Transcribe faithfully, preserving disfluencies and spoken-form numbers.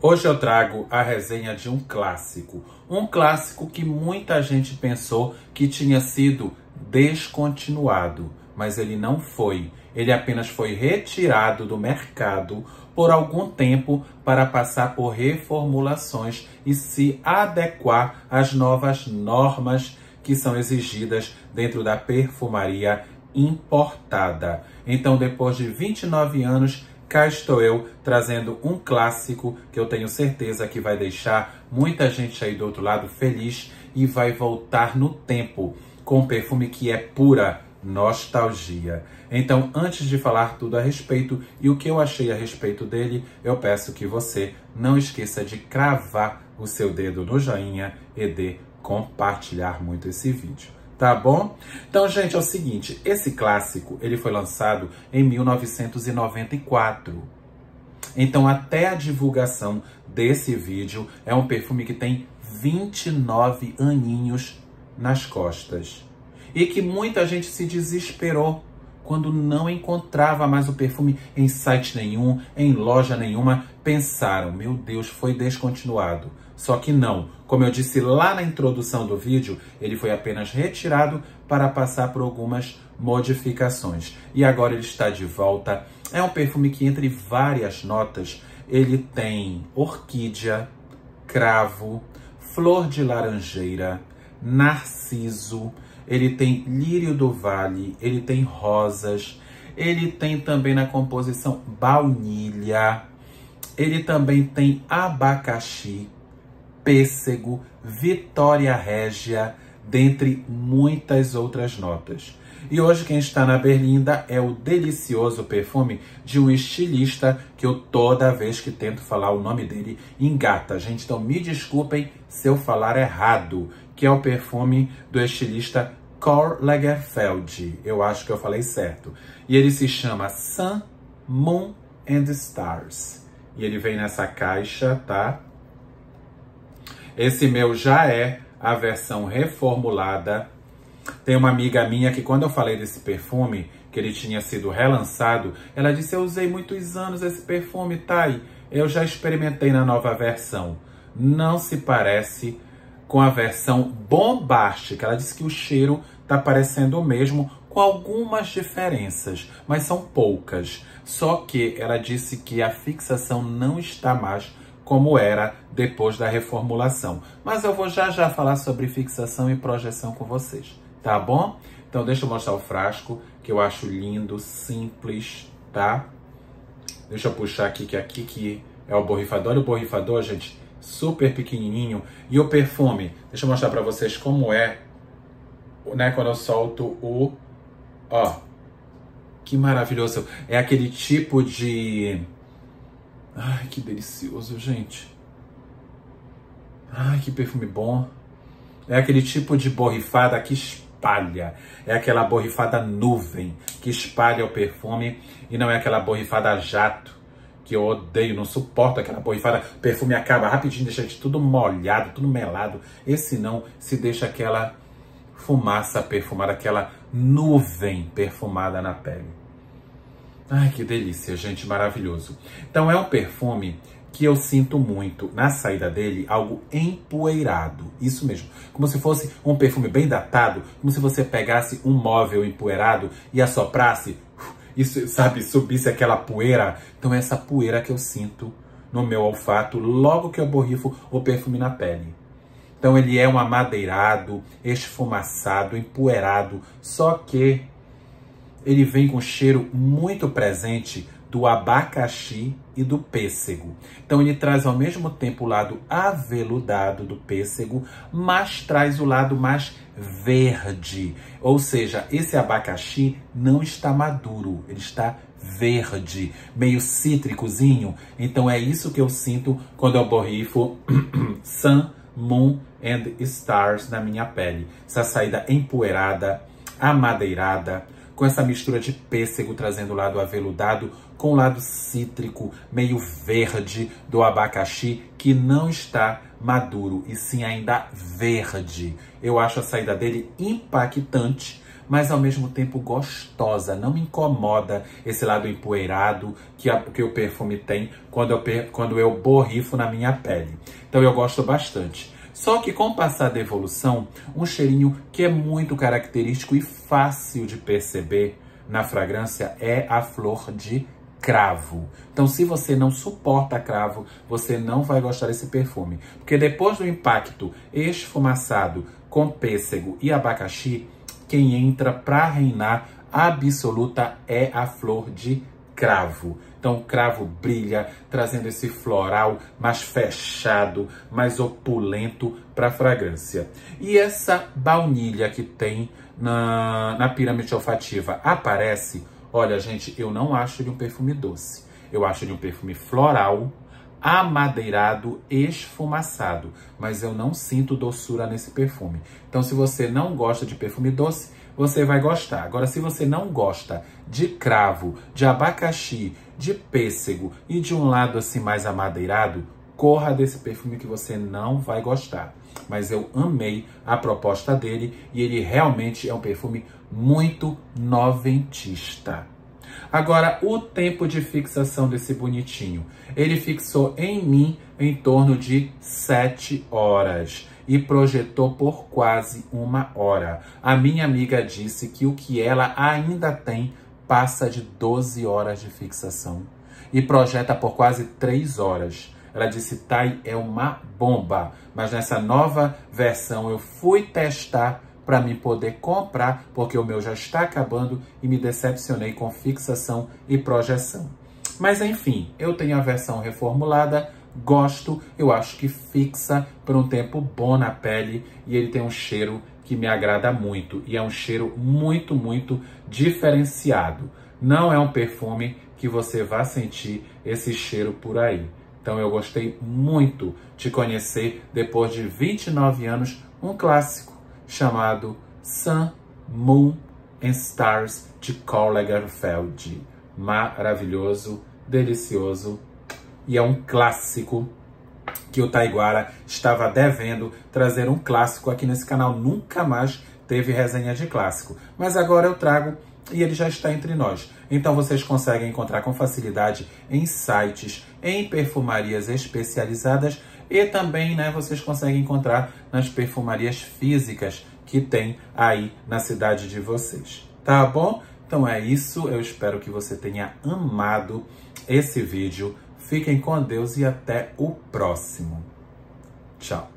Hoje eu trago a resenha de um clássico. Um clássico que muita gente pensou que tinha sido descontinuado, mas ele não foi. Ele apenas foi retirado do mercado por algum tempo para passar por reformulações e se adequar às novas normas que são exigidas dentro da perfumaria importada. Então, depois de vinte e nove anos, cá estou eu trazendo um clássico que eu tenho certeza que vai deixar muita gente aí do outro lado feliz e vai voltar no tempo com um perfume que é pura nostalgia. Então, antes de falar tudo a respeito e o que eu achei a respeito dele, eu peço que você não esqueça de cravar o seu dedo no joinha e de compartilhar muito esse vídeo. Tá bom? Então, gente, é o seguinte, esse clássico, ele foi lançado em mil novecentos e noventa e quatro. Então, até a divulgação desse vídeo, é um perfume que tem vinte e nove aninhos nas costas. E que muita gente se desesperou quando não encontrava mais o perfume em site nenhum, em loja nenhuma. Pensaram, meu Deus, foi descontinuado. Só que não. Como eu disse lá na introdução do vídeo, ele foi apenas retirado para passar por algumas modificações. E agora ele está de volta. É um perfume que, entre várias notas, ele tem orquídea, cravo, flor de laranjeira, narciso, ele tem lírio do vale, ele tem rosas, ele tem também na composição baunilha, ele também tem abacaxi, pêssego, vitória régia, dentre muitas outras notas. E hoje quem está na berlinda é o delicioso perfume de um estilista que eu toda vez que tento falar o nome dele engata. Gente, então me desculpem se eu falar errado, que é o perfume do estilista Karl Lagerfeld. Eu acho que eu falei certo. E ele se chama Sun, Moon and Stars. E ele vem nessa caixa, tá? Esse meu já é a versão reformulada. Tem uma amiga minha que quando eu falei desse perfume, que ele tinha sido relançado, ela disse, eu usei muitos anos esse perfume, Thay. Eu já experimentei na nova versão. Não se parece com a versão bombástica. Ela disse que o cheiro tá parecendo o mesmo, com algumas diferenças, mas são poucas. Só que ela disse que a fixação não está mais como era depois da reformulação. Mas eu vou já já falar sobre fixação e projeção com vocês, tá bom? Então deixa eu mostrar o frasco, que eu acho lindo, simples, tá? Deixa eu puxar aqui, que aqui que é o borrifador. Olha o borrifador, gente, super pequenininho. E o perfume, deixa eu mostrar pra vocês como é, né, quando eu solto o... Ó, que maravilhoso. É aquele tipo de... Ai, que delicioso, gente. Ai, que perfume bom. É aquele tipo de borrifada que espalha. É aquela borrifada nuvem que espalha o perfume e não é aquela borrifada jato, que eu odeio, não suporto aquela borrifada. O perfume acaba rapidinho, deixa de tudo molhado, tudo melado. Esse não, se deixa aquela fumaça perfumada, aquela nuvem perfumada na pele. Ai, que delícia, gente, maravilhoso. Então é um perfume que eu sinto muito, na saída dele, algo empoeirado. Isso mesmo, como se fosse um perfume bem datado, como se você pegasse um móvel empoeirado e assoprasse, isso, sabe, subisse aquela poeira. Então é essa poeira que eu sinto no meu olfato logo que eu borrifo o perfume na pele. Então ele é um amadeirado, esfumaçado, empoeirado, só que ele vem com cheiro muito presente do abacaxi e do pêssego. Então ele traz ao mesmo tempo o lado aveludado do pêssego, mas traz o lado mais verde. Ou seja, esse abacaxi não está maduro, ele está verde, meio cítricozinho. Então é isso que eu sinto quando eu borrifo Sun, Moon and Stars na minha pele. Essa saída empoeirada, amadeirada, com essa mistura de pêssego trazendo o lado aveludado com o lado cítrico, meio verde do abacaxi, que não está maduro, e sim ainda verde. Eu acho a saída dele impactante, mas ao mesmo tempo gostosa. Não me incomoda esse lado empoeirado que, a, que o perfume tem quando eu, quando eu borrifo na minha pele. Então eu gosto bastante. Só que com o passar da evolução, um cheirinho que é muito característico e fácil de perceber na fragrância é a flor de cravo. Então, se você não suporta cravo, você não vai gostar desse perfume. Porque depois do impacto esfumaçado com pêssego e abacaxi, quem entra para reinar absoluta é a flor de cravo. Então, o cravo brilha, trazendo esse floral mais fechado, mais opulento para a fragrância. E essa baunilha que tem na, na pirâmide olfativa aparece. Olha, gente, eu não acho ele um perfume doce. Eu acho ele um perfume floral, amadeirado, esfumaçado. Mas eu não sinto doçura nesse perfume. Então, se você não gosta de perfume doce, você vai gostar. Agora, se você não gosta de cravo, de abacaxi, de pêssego e de um lado assim mais amadeirado, corra desse perfume que você não vai gostar. Mas eu amei a proposta dele e ele realmente é um perfume muito noventista. Agora, o tempo de fixação desse bonitinho. Ele fixou em mim em torno de sete horas e projetou por quase uma hora. A minha amiga disse que o que ela ainda tem passa de doze horas de fixação e projeta por quase três horas. Ela disse, Thay, é uma bomba, mas nessa nova versão eu fui testar para me poder comprar, porque o meu já está acabando e me decepcionei com fixação e projeção. Mas enfim, eu tenho a versão reformulada, gosto, eu acho que fixa por um tempo bom na pele e ele tem um cheiro que me agrada muito e é um cheiro muito, muito diferenciado. Não é um perfume que você vai sentir esse cheiro por aí. Então eu gostei muito de conhecer, depois de vinte e nove anos, um clássico chamado Sun, Moon and Stars de Karl Lagerfeld. Maravilhoso, delicioso e é um clássico que o Taiguara estava devendo trazer um clássico aqui nesse canal. Nunca mais teve resenha de clássico, mas agora eu trago e ele já está entre nós. Então vocês conseguem encontrar com facilidade em sites, em perfumarias especializadas e também, né, vocês conseguem encontrar nas perfumarias físicas que tem aí na cidade de vocês. Tá bom? Então é isso. Eu espero que você tenha amado esse vídeo. Fiquem com Deus e até o próximo. Tchau.